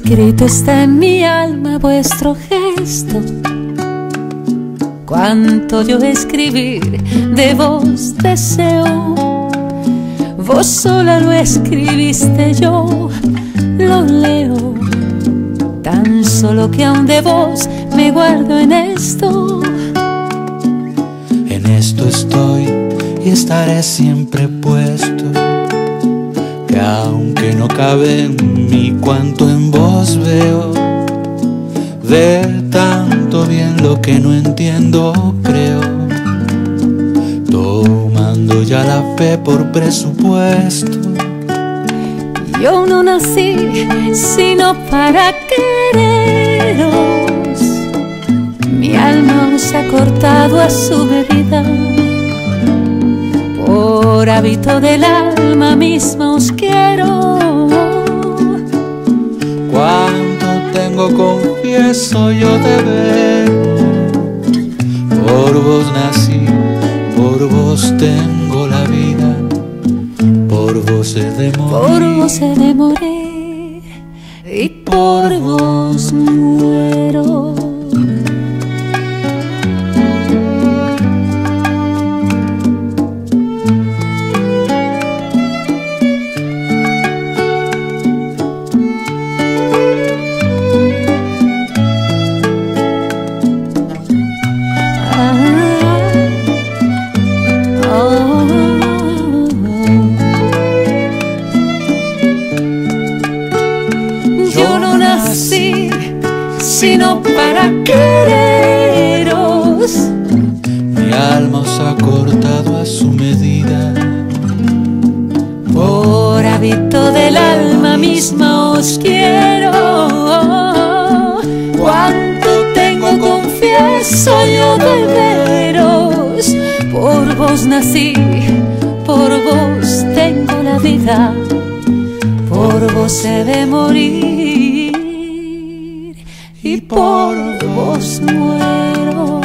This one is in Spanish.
Escrito está en mi alma vuestro gesto. Cuanto yo escribir de vos deseo, vos sola lo escribiste, yo lo leo. Tan solo que aún de vos me guardo en esto. En esto estoy y estaré siempre puesto, que aunque no cabe en mí cuanto en vos veo, ver tanto bien lo que no entiendo creo, tomando ya la fe por presupuesto. Yo no nací sino para quereros, mi alma os ha cortado a su medida. Por hábito del alma misma os quiero. Cuánto tengo, confieso yo de ver. Por vos nací, por vos tengo la vida, por vos he de morir. Por vos he de morir y por vos muero. Yo no nací sino para quereros, mi alma os ha cortado a su medida. por hábito del alma misma os quiero. Cuánto tengo, confieso yo de veros. Por vos nací, por vos tengo la vida, por vos he de morir y por vos muero.